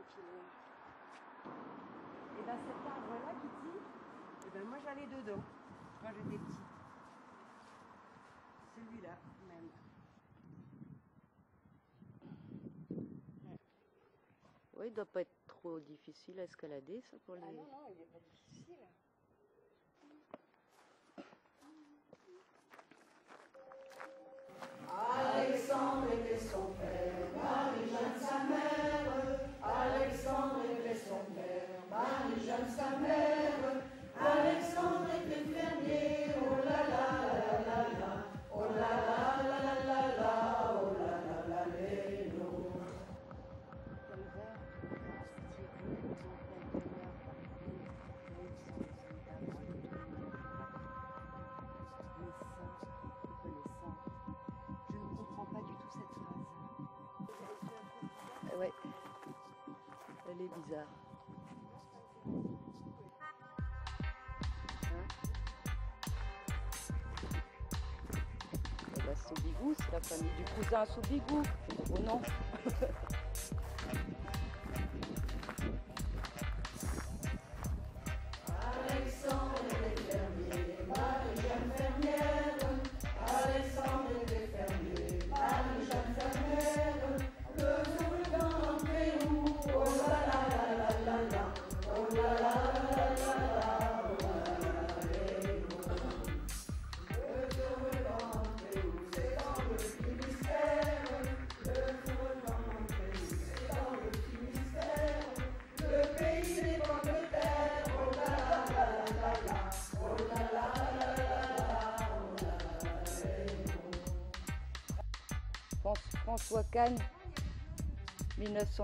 Et dans cet arbre-là, Kitty, eh ben moi j'allais dedans quand j'étais petite. Celui-là même. Oui, il doit pas être trop difficile à escalader, ça, pour les... Ah non, non, il n'est pas difficile. Alexandre était son père, Marie-Jeanne sa mère. Alexandre était son père, Marie-Jeanne sa mère. Alexandre était fermier, oh là là la la la, oh là là la la la la, oh là là la les lots. Je ne comprends pas du tout cette phrase. Ouais, elle est bizarre. Hein? Eh ben, Soubigou, c'est la famille du cousin Soubigou. Oh non. Alexandre était fermier, Marie-Jeanne fermière. Alexandre était fermier, Marie-Jeanne fermière. Le jour le vent entrait où, oh là là la la la la, oh là là la la la la, oh là là la les lots. Le jour le vent entrait où, c'est dans le Finistère. Le jour le vent entrait où, c'est dans le Finistère. Le pays des pommes de terre, oh là là la la la la, oh là là la la la la, oh là là les lots. François Kahn, 1909-1975. Mais parce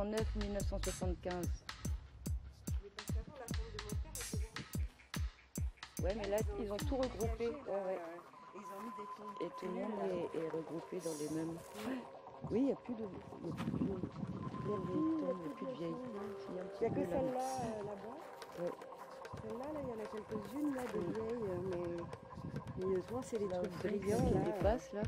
qu'avant, la femme de mon père était là. Ouais, mais là, ils ont tout regroupé. Ouais, ouais. Et ils ont mis des tons. Et tout le monde est regroupé dans les mêmes. Oui, il n'y a plus de vieilles tombes, il n'y a plus de vieilles. Si, un Il petit n'y a que peu, là, celle-là là-bas. Ouais. Celle-là, là, il y en a quelques-unes là, de vieilles, mais souvent c'est les Là, trucs celui qui brillants. Là, dépasse, là.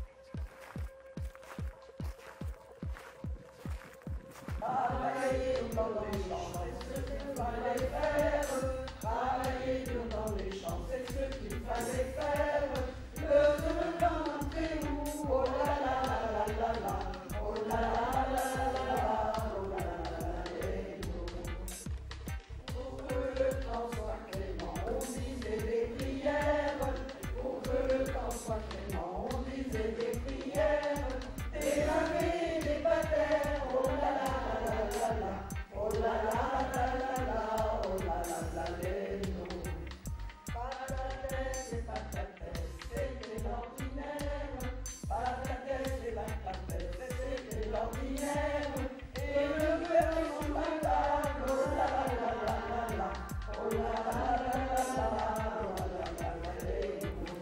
Travailler dans les champs, c'est ce qu'il fallait faire. Travailler dans les champs, c'est ce qu'il fallait faire. Le jour le vent entrait où, oh là là la la la, oh là là la la la, oh là là la les lots. Pour que le temps soit clément, on disait des prières. Pour que le temps soit clément, on disait des prières. Des lavés, des patères, oh là là la la la, oh là là la la la, oh là là la les lots. Patatès et patatès, c'était l'ordinaire. Patatès et patatès, c'était l'ordinaire. Et le beurre et son bagage, oh là là la la la la, oh là là la la la, oh là là la les lots.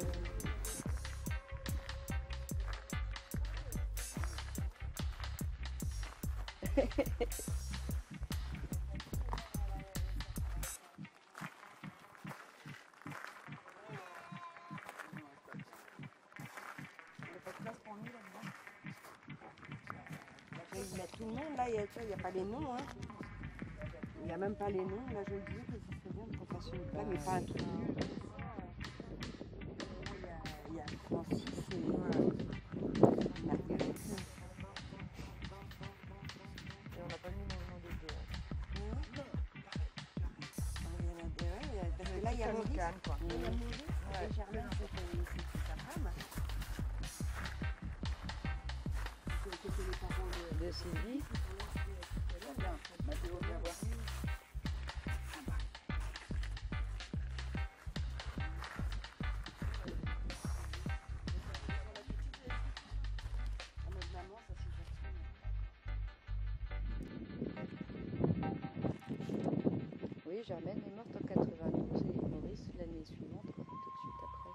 il n'y a pas de place pour nous là-dedans. Après, ils mettent tout le monde là, il n'y a pas les noms. Hein. Il n'y a même pas les noms. Là, je disais que ça serait bien qu'on fasse une plaque, mais pas un truc nul. Il y a Francis et Marguerite. Et on n'a pas mis le nom des deux. Il y en a deux, parce que là, il y a Maurice. Kahn, quoi. Il y a Maurice et Germaine, c'est sa femme. C'était les parents De Sylvie. Mathéo, viens voir. maman, ça c'est Germaine. Oui, Germaine est morte en 92 et Maurice l'année suivante, tout de suite après.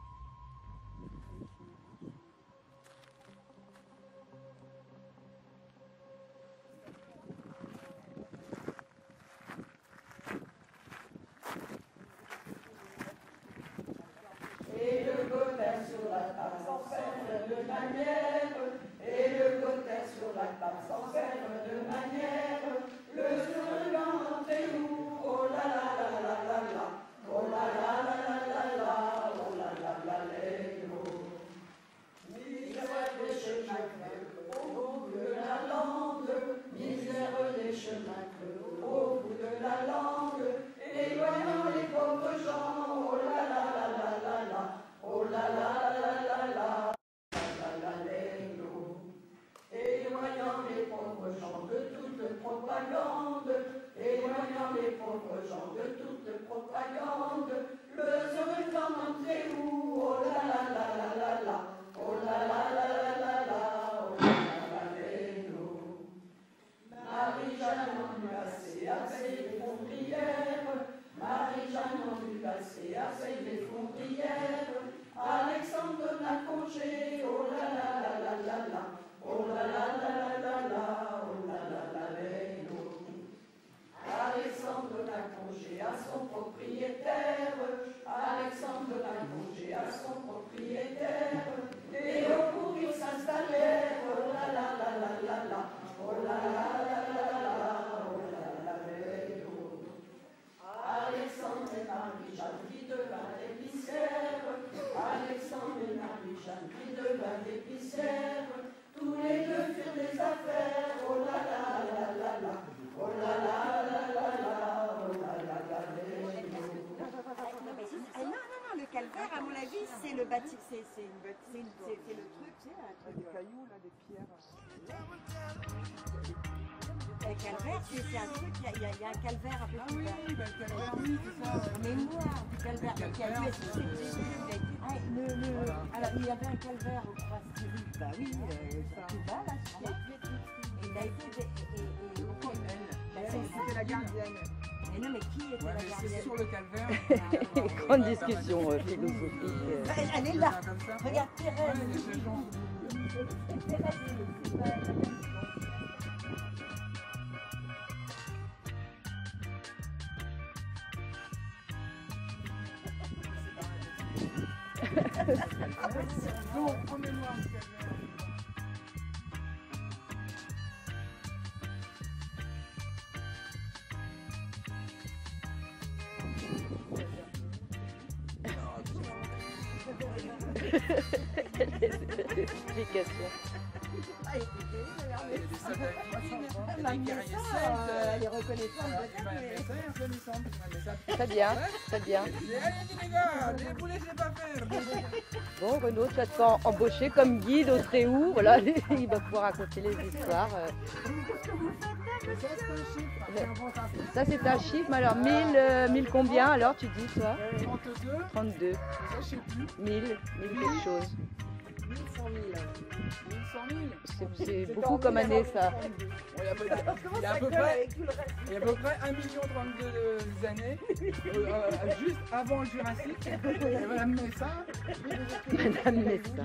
Et le gothère sur la table sans faire de manière. Et le gothère sur la table sans faire de manière. Le dans les pauvres gens de toute propagande. Le heureux d'en entrer où, oh là là là là là là, oh là là là là là là, oh là là là là. Marie-Jeanne en lui assez, assez les fondrières. Marie-Jeanne en lui assez, assez les fondrières. Alexandre donne congé, oh là là là là là là, oh là là là là là là, oh là là là là. Alexandre donne congé à son propriétaire. Alexandre donne congé à son propriétaire. Et au cours ils s'installèrent, oh là là là là là là, oh là là là là là, oh là là là. Alexandre et Marie-Jeanne qui devint épicière. Alexandre et Marie-Jeanne qui devint épicière. Tous les deux firent des affaires, oh là là là là là, oh là là là là là, oh là là là là. Non, le calvaire, à mon avis, c'est le bâtiment, c'est le truc, c'est un truc. Des cailloux, là, des pierres. Le calvaire, c'est un truc, il y a un calvaire un peu Ah oui, plus bah, le calvaire, oui, c'est ça. Mais noir, du calvaire, Le qui a dû calvaire, être susceptible. Alors, il y avait un calvaire au Croix Styrie, bah oui, tout bas, là, qui a dû être et il a été. C'était la gardienne. Mais non, mais qui était Ouais, la mais c'est gardienne? sur le calvaire. Grande discussion philosophique. Elle est là. Comme ça. Regarde, Thérèse. Ouais, les gens. Donc, emmenez-moi un calvaire. Explication. Il y a des soldats vikings, il y Elle a des mis guerriers ça, celtes. elle est reconnaissante. Ça y est, reconnaissante. Mais ça- Très bien, très bien. Allez les gars, vous laissez pas faire. Bon, Renaud, tu vas te faire embaucher comme guide au Tréhou. Voilà, il va pouvoir raconter les histoires. Ça, c'est un chiffre. Mais alors, 1000 combien alors, tu dis, toi 32, 32. ça je sais plus. 1000 quelque chose. 1100 000. 1100 000. C'est beaucoup comme année, ça. Bon, il y a à peu près, il y a à peu près 1 32 années, juste avant le Jurassique. Et Madame Messin, Madame Messin.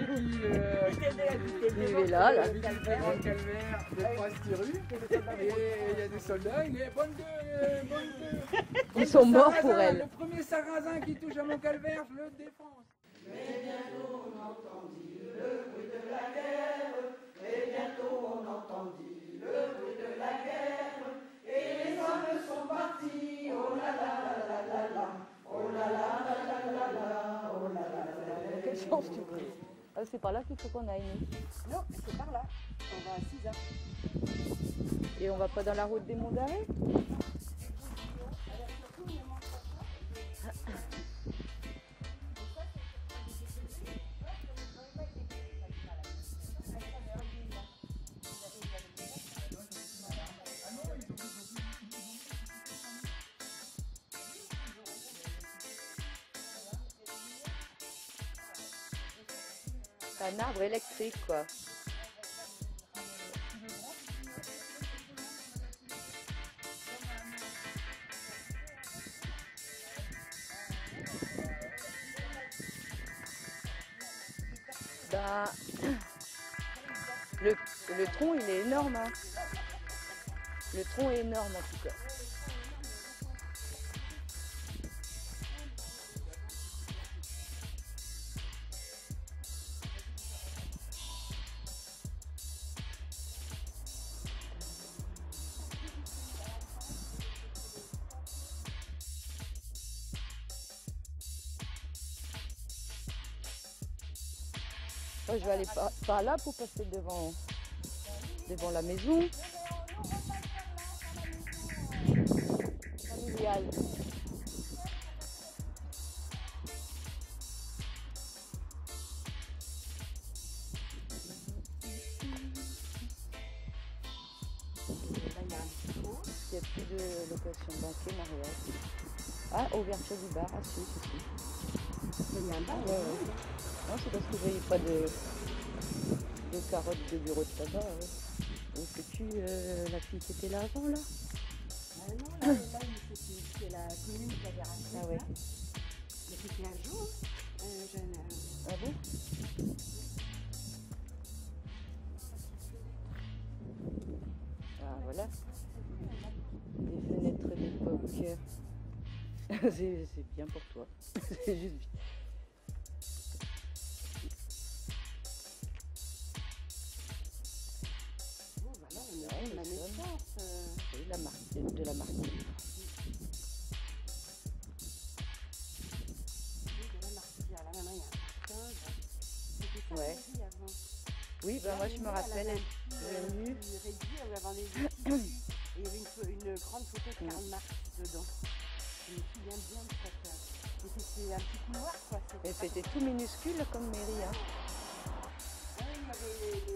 qui vivait là. habite dans le calvaire de Croix-Styrie. Et il y a des soldats, il est bonne de. Ils sont morts pour Sarrasin, elle. Le premier sarrasin qui touche à mon calvaire, je le défonce. Mais bientôt on entendit le bruit de la guerre, et bientôt on entendit le bruit de la guerre, et les hommes sont partis, oh là là là là là là, oh là là là là là là, oh là là là là. Quelle chance tu pries. Ah, c'est par là qu'il faut qu'on aille, nous. Non, c'est par là. On va à 6h. Et on va pas dans la route des Monts d'Arrêt? C'est un arbre électrique, quoi. Ben, le tronc, il est énorme. Hein. Le tronc est énorme, en tout cas. Oh, je vais aller par là pour passer devant la maison. Familiale. Il n'y a plus de location banquée, mariage. Ah, ouverture du bar, ah si, si. Il y a un bar. Ouais, ouais. Non, c'est parce que je voyais pas de carottes de bureau de tabac. Ouais. Où fais-tu la fille qui était là avant, là? Ah non, là c'est la commune qui avait racheté. Ah ouais. Mais c'était un jour. Ah bon? Ah voilà. Des fenêtres d'époque. C'est bien pour toi. C'est juste. Oh, voilà, on a la naissance. Oui, la marque de la marque. Oui, de la marquise. Là, maintenant, il y a un partage. C'était ça, Ouais. la vie avant. Oui, bah moi je me rappelle, elle est venue. Réduit, elle avait des outils. Et il y avait une grande photo de Karl Marx dedans. Je me souviens bien de cette. C'était un petit couloir, quoi. Mais c'était tout minuscule comme mairie. Hein. Ah oui, il y avait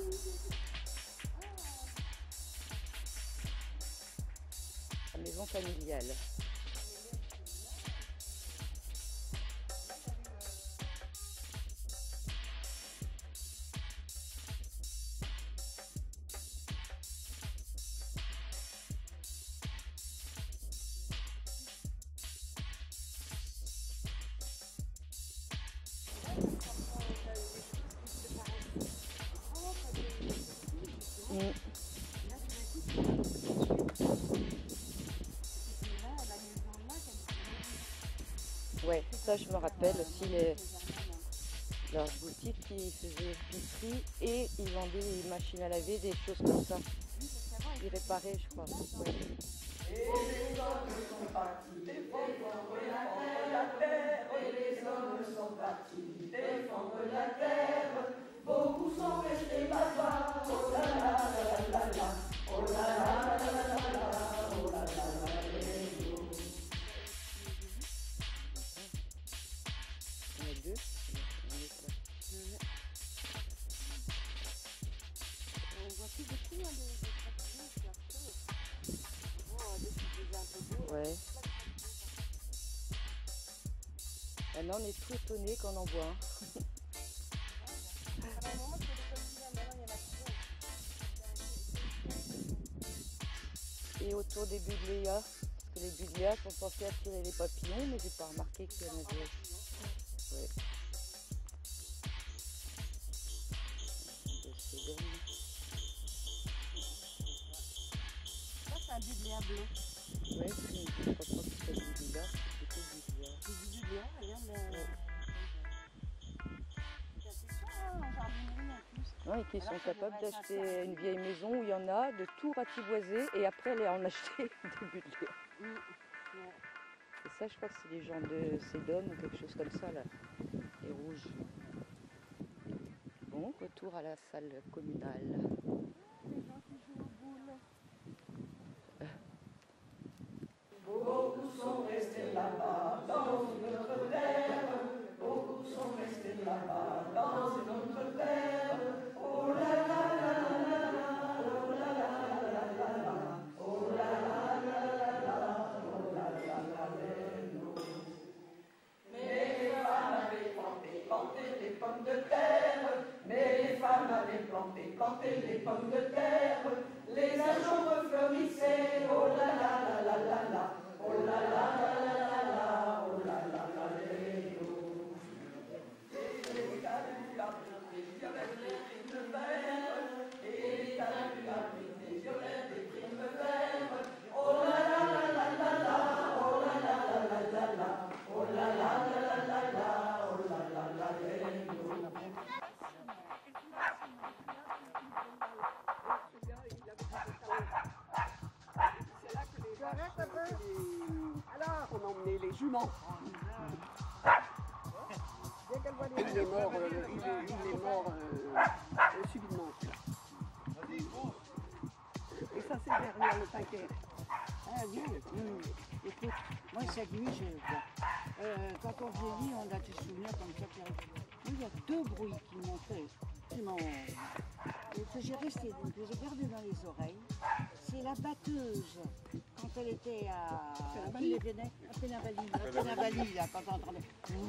La maison familiale. Ouais, ça je me rappelle aussi leur boutique qui faisait épicerie et ils vendaient des machines à laver, des choses comme ça. Ils réparaient, je crois. Ouais. Et les hommes sont partis défendre la terre. Et les hommes sont partis défendre la terre. Beaucoup sont restés là-bas. Oh là là là là là. Oh là là là là là là. Oh là là là là. Il y en a deux. On voit plus beaucoup hein, des papillons qui sortent. Oh, des petits un peu beaux. Ouais. Maintenant on est tout étonnés quand on en voit un. Ça fait un moment que les papillons, maintenant, il y en a plus. Et autour des buddléas, parce que les buddléas sont censés attirer les papillons, mais j'ai pas remarqué qu'il y en avait. Ouais. Ça, c'est un budléa blanc. Ouais, je crois pas que c'est du buddléa, c'est plutôt du buddléa. C'est du budléa, regarde. C'est ça, hein, en jardinerie en plus. Non, et qui sont capables d'acheter une vieille maison où il y en a, de tout ratiboiser et après aller en acheter des buddléas. Ouais. Et ça, je crois que c'est les gens de Sédom ou quelque chose comme ça, là, les rouges. Bon, retour à la salle communale. Les gens qui jouent aux boules. Beaucoup sont restés là-bas dans une autre terre. Beaucoup sont restés là-bas dans une autre terre. Oh là là là là là. Oh là là là là là. Oh là là là là là. Oh là là là là. Mais les femmes avaient planté des pommes de terre. Mais les femmes avaient planté des pommes de terre. Les ajoncs fleurissaient. Oh là là là là là là. Oh là là là là là là. Oh là là là là. Et les calus abritent des violettes, des primes vertes. Et les calus abritent des violettes, des primes vertes. Oh là là là là là là. Oh là là là là là là. Oh là là là là là là. Oh là là là là. Alors, on a emmené les juments. Dès qu'elle voit les il est mort, subitement. Et ça, c'est derrière le paquet. Ah, bien. Écoute, moi, cette nuit, quand on vieillit, on a des souvenirs comme ça. Il y a deux bruits qui m'ont fait. Et que j'ai gardé dans les oreilles. C'est la batteuse quand elle était à qui les venait à Pénavali, là, quand on entendait.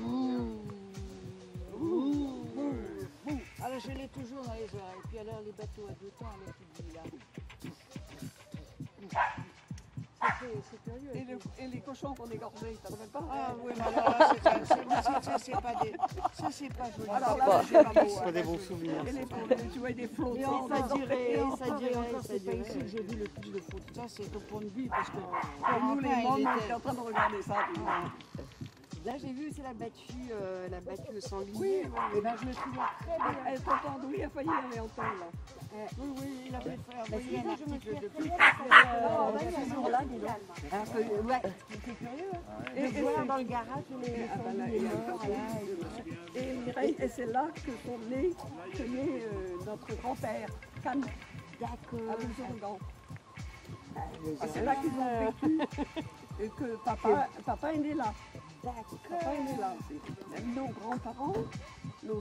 Alors je l'ai toujours dans les oreilles. Puis alors les bateaux à 2 temps, alors tu dis là. C'est curieux. Et les cochons qu'on égorgeait, ils t'en pas? Ah oui, mais alors là, ça c'est pas des. Ça c'est pas joli. Alors là, j'ai pas beau. C'est des bons souvenirs. Et les tu vois des flots. Et ça dirait, c'est pas ici que j'ai vu le plus de foot. Ça c'est au pont de vue parce que Pour nous, les mômes, on était en train de regarder ça. Là, j'ai vu aussi la battue au sanglier. Oui, Et ben je me souviens très bien. elle t'entend, oui, il a failli aller entendre là. Oui, il a fait faire envoyer un article de plus. Ce jour-là, déjà. Alors que, ouais, c'est curieux. Et Voir dans le garage les sangliers morts, là. Et Mireille, et c'est là que sont nés, notre grand-père, Can, D'accord. à Bourg-Gant. C'est là qu'ils ont vécu. Et que papa est né là. Papa est né là aussi. Même nos grands-parents, nos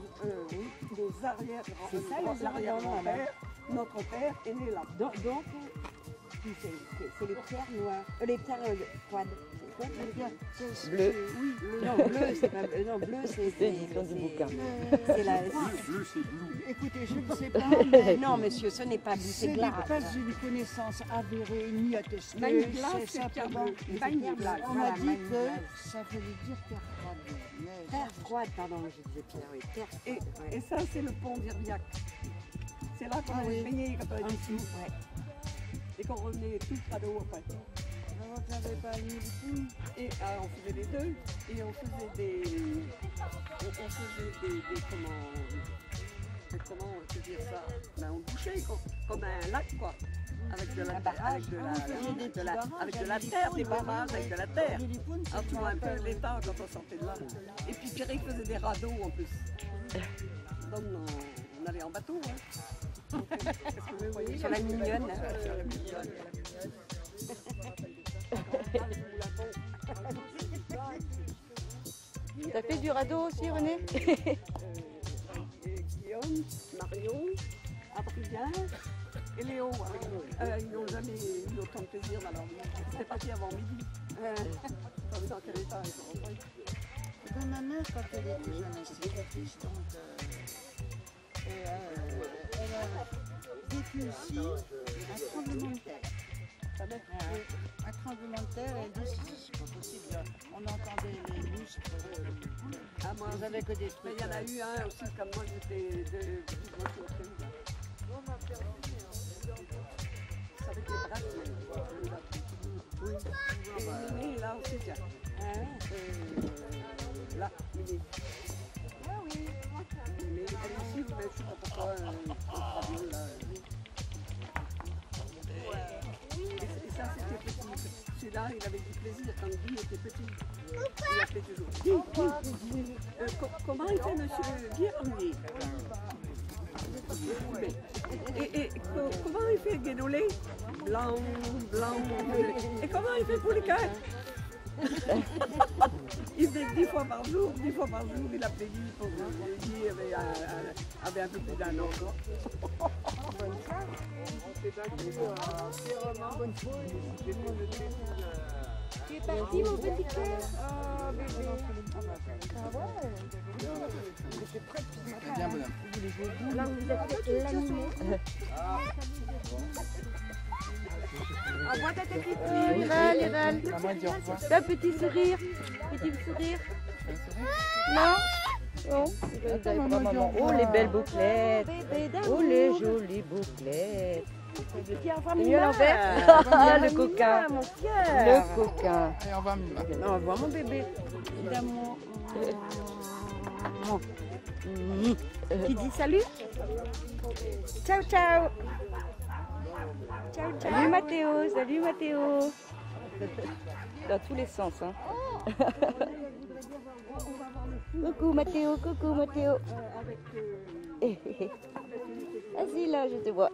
arrière-grands-pères, notre père est né là. Donc, c'est les pierres noires. Les pierres froides. Bleu. Non, bleu, c'est pas bleu. Non, bleu, c'est l'édition du bouquin. C'est la. Bleu, c'est bleu. Écoutez, je ne sais pas, mais Non, monsieur, ce n'est pas bleu, ce c'est n'est glace. pas une connaissance avérée ni attestée. Une glace, C'est c'est pierre simplement. bleue. Une glace. On m'a dit que ça voulait dire terre froide. Mais Terre froide, pardon, je disais pierre, oui. Terre froide. Et ça, c'est le pont d'Irviac. C'est là qu'on Ah allait oui. baigner quand on était ici. Ouais. Et qu'on revenait tout près d'eau après. alors que j'avais pas mis le coup. Et on faisait les deux. Et on faisait des comment te dire ça? Ben, on bouchait comme un lac quoi. Avec de la terre, des barrages avec de la terre. Alors tu vois un peu l'état quand on sortait de là. Et puis Pierrick faisait des radeaux en plus. Donc on allait en bateau. Hein. Sur la mignonne. Sur la mignonne. T'as fait du radeau aussi, René? Guillaume, Marion, Adrien et Léo. Ils n'ont jamais eu autant de plaisir dans leur vie. C'était parti avant midi. Dans quel état ils sont rentrés. Dans ma mère, quand elle était jeune, elle était triste, donc elle a vécu ici un tremblement de terre. Un tremblement de terre, elle dit c'est pas possible. On entendait les lustres. Ah, moi, Vous avez que des mais trucs. il y en a eu un aussi, comme moi j'étais de petite voiture au Crédit. C'est avec les bras. Oui. Et Miné, là aussi, tiens. Là, Miné. Ah oui, Miné. Elle est ici, mais je ne sais pas pourquoi. Là. Et ça, c'était petit. Celui-là, il avait du plaisir quand Guy était petit. Il appelait toujours. Guy. Comment il fait, monsieur Guy Ramier? Et comment il fait Guénolé? Blanc, blanc. Et comment il fait pour les cœurs? Il faisait 10 fois par jour, il appelait Guy pour Guy avait un peu plus d'un an. Tu es parti, mon petit cœur? Oh, bébé. Bien, bonhomme. Là, vous êtes l'animé. Envoie ta petite Liral. Maman dit au revoir. Un petit sourire. Petit sourire. Non? Non. Maman. Oh, les belles bouclettes. Oh, les jolies bouclettes. C'est mieux à l'envers? Le coquin. mon cœur. Le coquin. Allez, au revoir, Mima. Non, au revoir, mon bébé. D'amour. Qui dit salut? Ciao, ciao. Ciao, ciao. Salut Mathéo, salut Mathéo. Dans tous les sens, hein. Coucou Mathéo, coucou Mathéo. Vas-y là, je te vois.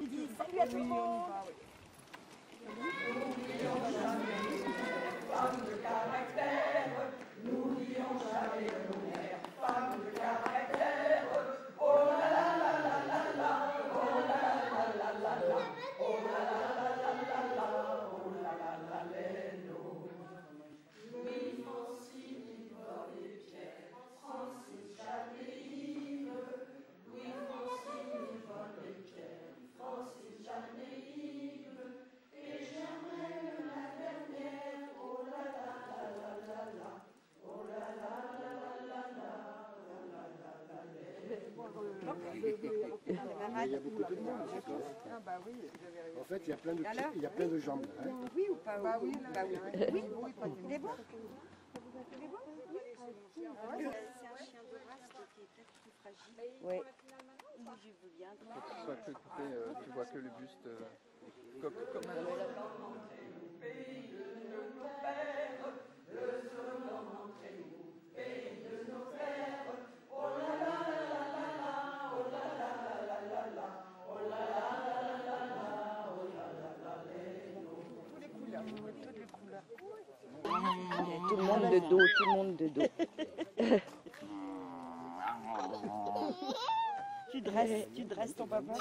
Il y a beaucoup de monde. Ah bah oui, j'avais raison. En fait, il y a plein de jambes. Hein. Oui ou pas? Bah oui, bah oui. oui. Il est bon? C'est un chien de race qui est peut-être plus fragile. Oui. Moi, je veux bien. Soit que tu vois que le buste comme un... Tout le monde de dos, tout le monde de dos. Tu dresses ton papa.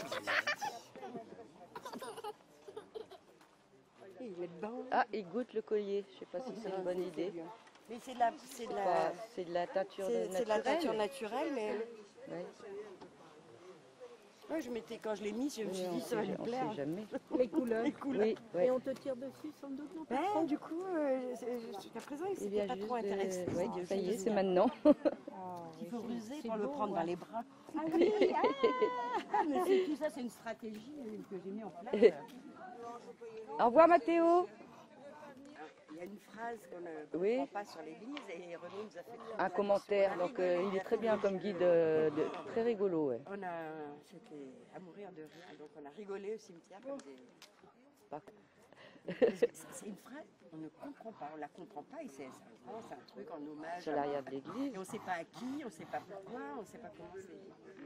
Il est dedans. Ah, il goûte le collier. Je sais pas si c'est une bonne idée. Mais c'est de la teinture c'est de la teinture naturelle, mais Ouais. ouais, quand je l'ai mis, je me suis dit ça va lui On plaire. sait jamais. Les couleurs. Oui, ouais. Et on te tire dessus sans doute, non? Ben, du coup, jusqu'à présent, il Il s'était vient pas juste trop intéressé. de... ouais, C'est ça y est, génial. c'est maintenant. Il faut ruser C'est pour le beau, prendre ouais. dans les bras. Ah oui, mais tout ça, c'est une stratégie que j'ai mis en place. Au revoir Mathéo. Il y a une phrase qu'on ne Oui. comprend pas sur l'église et René nous a fait Un commentaire, donc il est très bien comme guide, très rigolo. Ouais. C'était à mourir de rire, donc on a rigolé au cimetière comme des... Pas- C'est une phrase qu'on ne comprend pas, on la comprend pas et c'est un truc en hommage. Sur l'arrière de l'église. Et on ne sait pas à qui, on ne sait pas pourquoi, on ne sait pas comment c'est.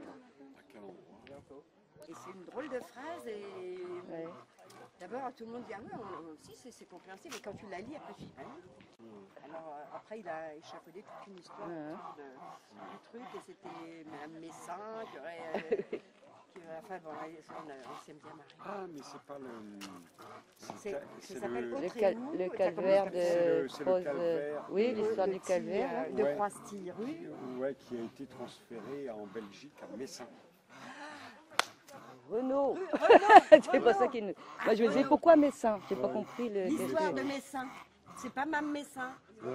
Et c'est une drôle de phrase et Ouais. d'abord tout le monde dit ah ouais, si c'est compréhensible et quand tu la lis après tu dis ah oui. Alors après il a échafaudé toute une histoire autour du truc et c'était Madame Messin qui aurait... enfin bon, on s'aime bien marrer. Ah, mais c'est pas le... Ça c'est s'appelle le... Autremont, Le ça calvaire commence comme de c'est le Prose. calvaire. Oui, l'histoire le du petit, calvaire. là. de Ouais. Croix-Stille. Ouais, qui a été transféré en Belgique, à Messin. Renaud. C'est pas ça qui nous... Moi je me disais pourquoi Messin? J'ai pas compris le... L'histoire de Messin. C'est pas Mme Messin.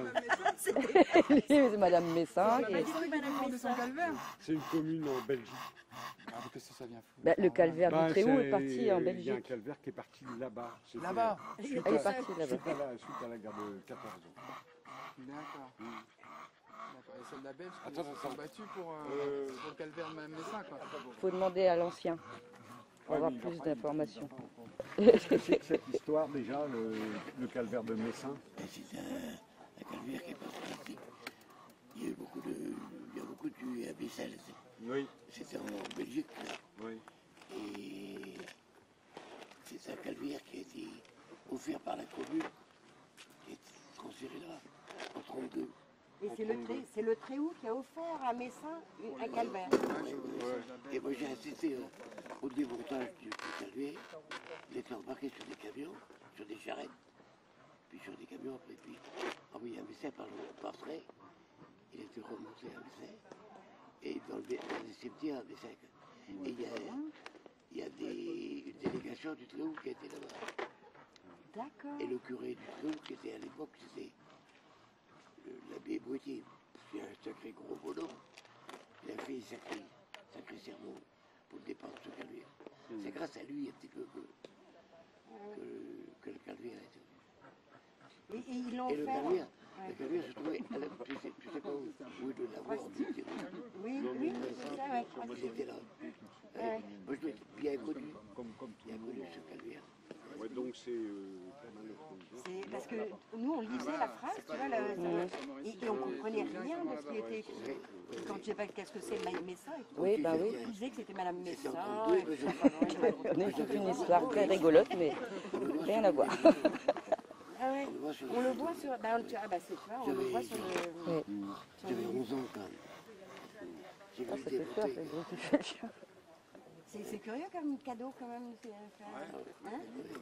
C'est Madame Messin. qui est- C'est Madame de son Messin. calvaire. C'est une commune en Belgique. Ah, qu'est-ce que ça vient foutre? Bah, le calvaire Bah, du Tréhou c'est- est parti en Il y a un Belgique. calvaire qui est parti là-bas. C'était- Là-bas. Suite, Elle est à- partie là-bas. suite à la guerre de 14 ans. D'accord. D'accord. Et soldats belges qui Attends, se sont battus pour le calvaire de Mme Messin, quoi. Faut demander à l'ancien pour Ouais, avoir mais plus il a d'informations. Qu'est-ce que c'est que cette histoire déjà, le calvaire de Messin? C'est un calvaire qui est pas pratique. Il y a beaucoup de tués à Bessel. Oui, C'était en Belgique, là. oui. Et c'est un calvaire qui a été offert par la commune, qui est transféré là en 1932. Et c'est le Tréhou qui a offert à Messin un calvaire. Et moi j'ai assisté au démontage du calvaire. Il était embarqué sur des camions, sur des charrettes, puis sur des camions, et puis envoyé à Messin par le portrait. Il était remonté à Messin, et dans les cimetières à Messin. Et il y a une délégation du Tréhou qui était là-bas. D'accord. Et le curé du Tréhou, qui était à l'époque, c'était l'abbé Boitier. C'est un sacré gros bonhomme. Il a fait un sacré sermon pour le départ de ce calvaire. C'est grâce à lui un petit peu que le calvaire a été. Et ils l'ont Et le fait. calvaire se trouvait à la... Tu sais pas où est le lavoir en Belgique. Oui, c'est ça, ouais. Il était là. Moi je l'ai bien connu. Bien connu ce calvaire. Ouais, donc c'est C'est parce que nous on lisait la phrase, tu vois, et on comprenait rien de ce qui était écrit. Et quand je sais pas qu'est-ce que c'est Messin, et tout, Oui, bah oui. on disait que c'était Madame C'était Messin. en 1932, On a eu toute une histoire très rigolote, mais rien à voir. Ah ouais. On le voit sur. Bah, c'est ça, on le voit sur le. Ouais. J'avais 11 ans quand même. J'ai Ah, ça fait peur, ce bruit qui fait le chien. C'est curieux comme cadeau quand même. Hein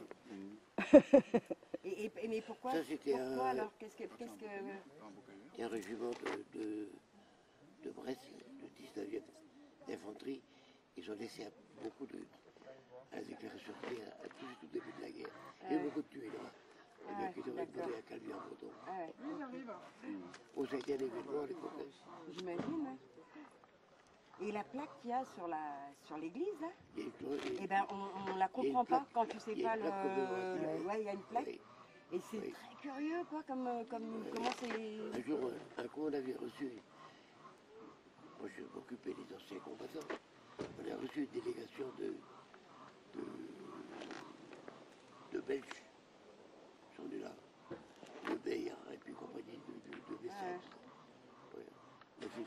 mais pourquoi, Ça, c'était pourquoi un- alors qu'est-ce que Il y a un régiment de Brest, le 19e d'infanterie. Ils ont laissé beaucoup à la déclaration de guerre, à tout au début de la guerre. Il y a eu beaucoup de tués là-bas. Et donc ils auraient demandé à calmer en breton. Ah ouais, Oh, ça a été un événement à l'époque. j'imagine. Ouais. Et la plaque qu'il y a sur l'église, là, Il y a une clo- eh ben, on la comprend pas quand tu sais il y a pas une plaque commémorative. Ouais, il y a une plaque. Oui. Et c'est Oui. très curieux, quoi, comment c'est... Un jour, un coup, on avait reçu, moi je m'occupais des anciens combattants, on a reçu une délégation de Belges, ils sont venus là, de Beyer et puis compagnie de Messens. Ouais. On a fait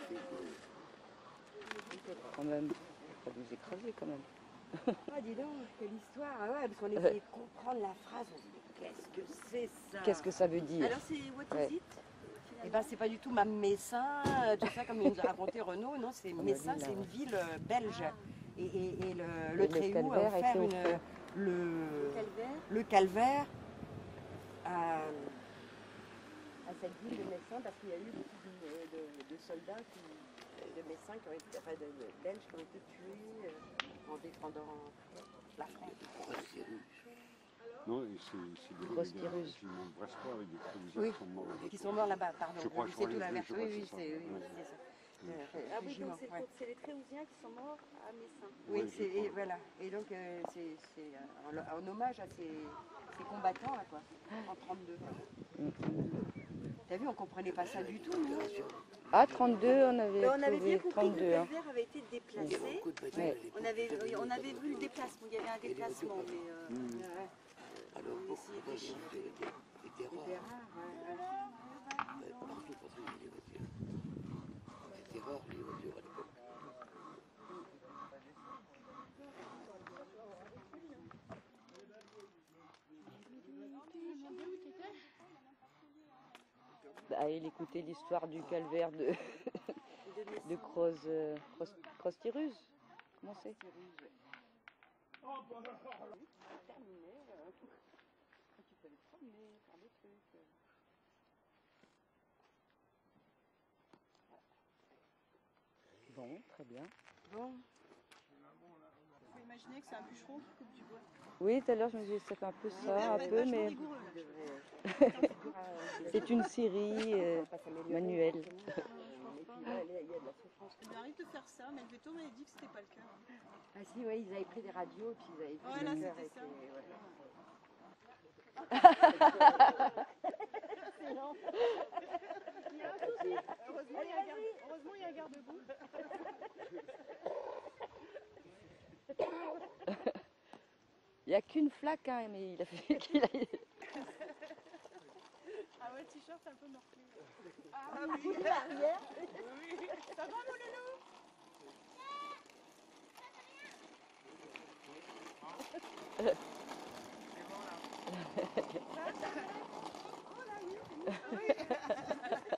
Quand même, ça nous écraser quand même. Ah, dis donc, quelle histoire. Ah ouais, parce qu'on essayait de comprendre la phrase, on se dit, qu'est-ce que c'est ça? Qu'est-ce que ça veut dire? Alors c'est what Ouais. is it? Eh ben c'est pas du tout ma Messin, tout ça comme il nous a raconté Renaud, non, c'est Messin, dit, là, c'est une ouais. ville belge. Et le le Tréhoux a calvaire a offert été offert. le calvaire à cette ville de Messin parce qu'il y a eu beaucoup de soldats de Messin qui ont été, enfin de Belges qui ont été tués en défendant la France. Non, et c'est des Grosse des tireuse. régiments brestois avec des Toulousains Oui, qui sont morts. qui sont morts là-bas, pardon. Je crois, C'est tout je l'inverse. crois Oui, que oui, c'est ça. c'est Ouais. ça. Ah oui, Régiment, donc ouais. c'est les Tréhousiens qui sont morts à Messin. Oui, Ouais, je et crois. voilà. Et donc c'est en hommage à ces combattants là quoi, en 32. T'as vu, on comprenait pas ça du tout, nous. Ah, 32, on avait Mais on avait bien trouvé compris que 32. le Hein. calvaire avait été déplacé. Ouais. On avait vu le déplacement, il y avait un déplacement, mais Alors, on essayait de déchiffrer. c'était rare. C'était rare, ouais. Partout, partout, il y avait des voitures. C'était rare, les voitures à l'époque. Bah, allez écouter l'histoire du calvaire de Cross-Tiruse. Comment c'est? Bon, très bien. Bon, Faut imaginer que c'est un bûcheron qui coupe du bois. Oui, tout à l'heure, je me disais, ça fait un peu ça, un peu, mais c'est une scierie manuelle. Il m'arrive de faire ça, mais le veto m'avait dit que c'était pas le cas. ah si, ouais, ils avaient pris des radios, puis ils avaient fait Voilà, le cœur c'était ça. Heureusement, il y a un garde-boue. Il n'y a qu'une flaque, hein, mais il a fait qu'il a... Ah ouais, le t-shirt est un peu morflé. Ah oui, l'arrière. Oui. Ça va, mon loulou? C'est bon, là. Oh là, oui.